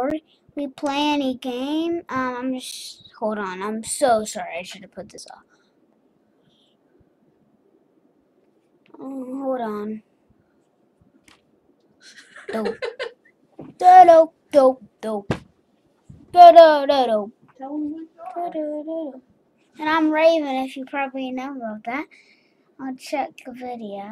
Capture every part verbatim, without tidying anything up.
before we play any game, um, I'm just, hold on, I'm so sorry, I should have put this off. Oh, hold on. Dope. Do do do do do do do. And I'm Raven, if you probably know about that. I'll check the video.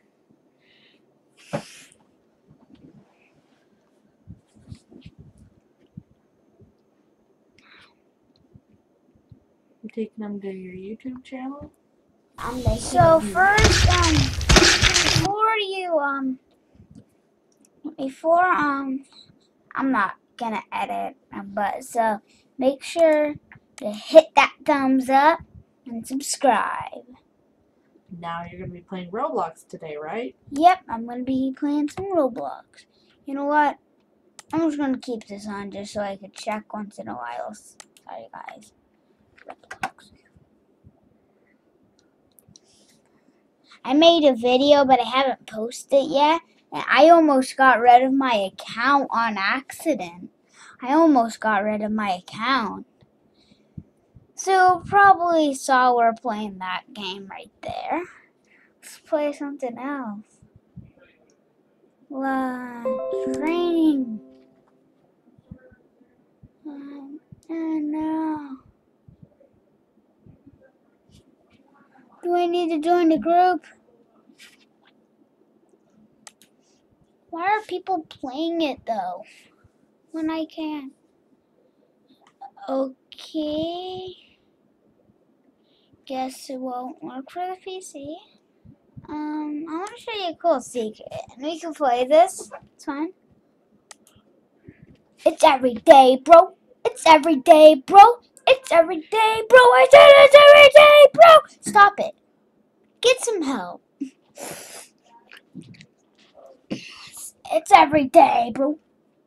You're taking them to your YouTube channel? Um, so first, um, before you, um, before, um, I'm not gonna edit, but so make sure to hit that thumbs up and subscribe. Now you're gonna be playing Roblox today, right? Yep, I'm gonna be playing some Roblox. You know what? I'm just gonna keep this on just so I could check once in a while. Sorry, guys. Roblox. I made a video, but I haven't posted it yet. And I almost got rid of my account on accident. I almost got rid of my account. So probably saw we're playing that game right there. Let's play something else. Lunch, training. Um, oh no. Do I need to join the group? Why are people playing it though? When I can. Okay. Guess it won't work for the P C. Um, I want to show you a cool secret. And we can play this. It's fine. It's every day, bro. It's every day, bro. It's every day, bro. I said it's every day, bro. Stop it. Get some help. It's every day, bro.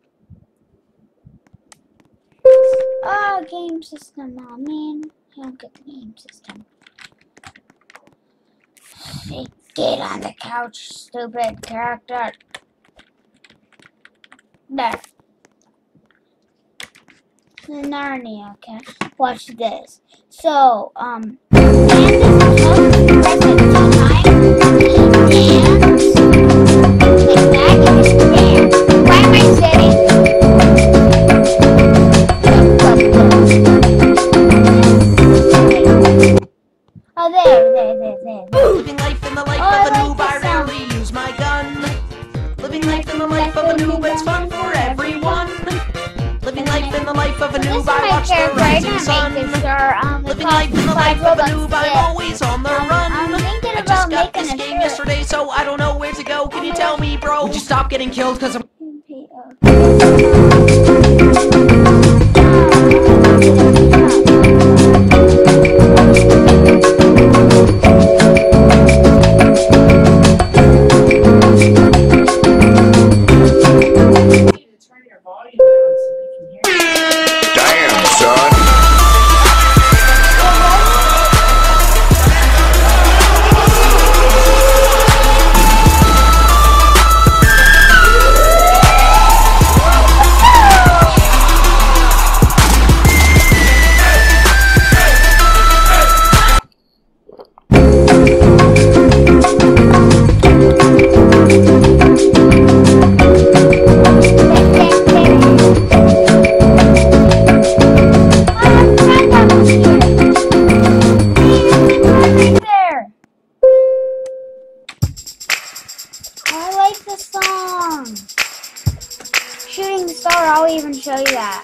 Oh, game system. Oh, man. I don't get the game system. Get on the couch, stupid character. There. Narnia, okay? Watch this. So, um, why am I sitting? Oh, there, there, there, there. Living life in the life oh, of a noob, I rarely use my gun. Living life in the life of a noob, it's fun for everyone. Living life in the life of a noob, I watch the rising sun. Living life in the life of a noob, I'm always on the run. I just got this game yesterday, so I don't know where to go. Can you tell me, bro? Would you stop getting killed, cause I'm... Shooting star, I'll even show you that.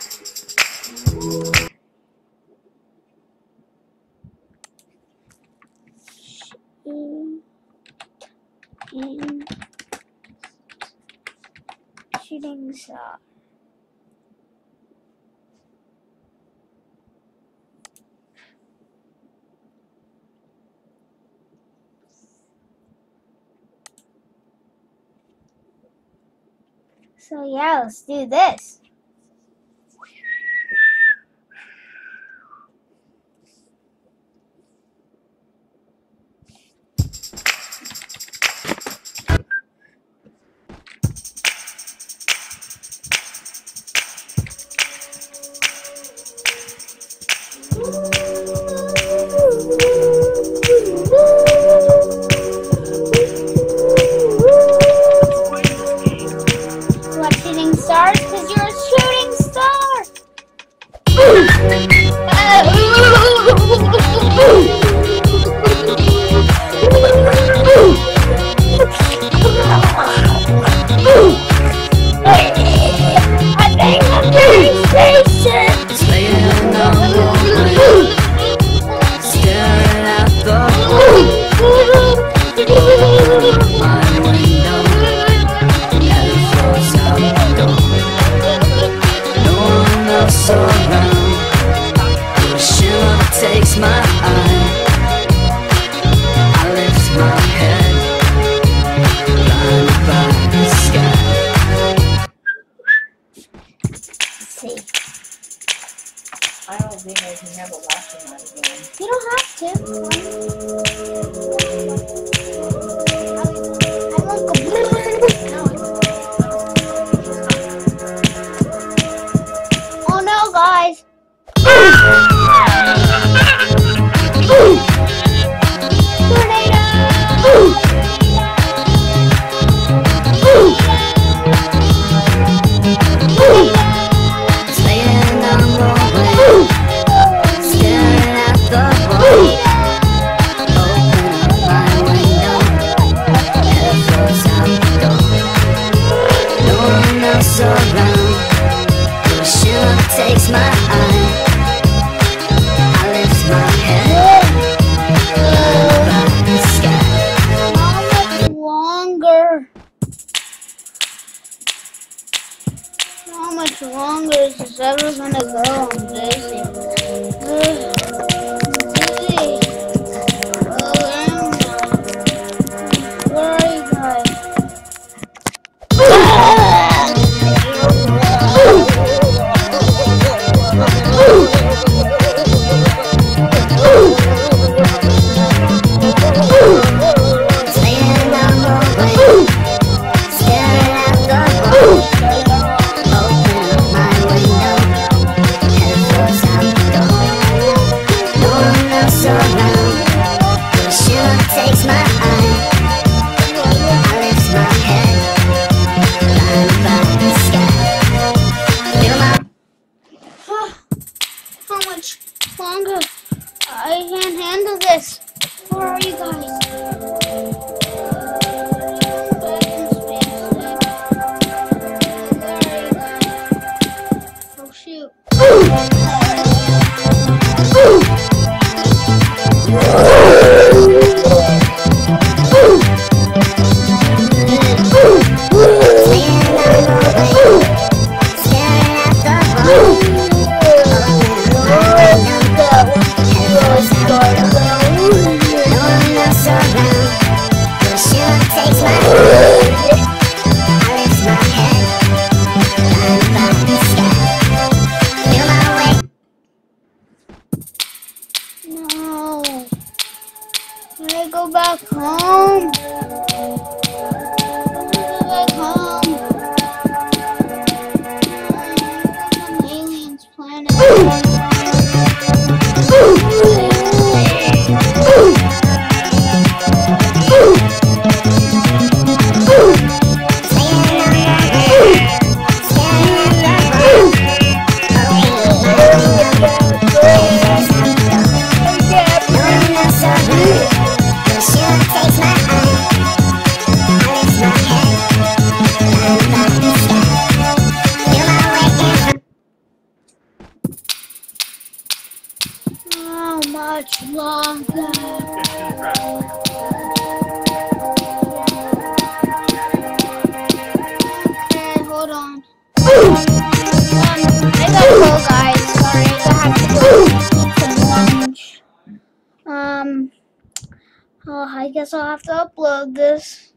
Shooting star. So yeah, let's do this. around. The shimmer takes my eye. I lift my head, blinded by the sky. Let's see. I don't think I can handle watching that again. You don't have to. I won't go. Oh no, guys. Tornado! Laying on the way, staring at the road. Open up my window, head floats out the door. No one else around, the shimmer takes my eye. I lift my head, blinded by the sky. How much longer? How much longer is this ever gonna go? I'm dizzy. Ugh. Dizzy. Oh, where am I? Where are you guys? Laying on the way, staring at the road. Open up my window, head floats out the door. No one else around, the shimmer takes my eye. I lift my head, blinded by the sky. Feel my How much longer? I can't handle this. Where are you guys? Oh shoot. No. Can I go back home? Go back home. I'm on aliens planet. How much longer? Okay, hold on. Hold on. I gotta go, guys. Sorry, I have to go eat some lunch. Um, oh, I guess I'll have to upload this.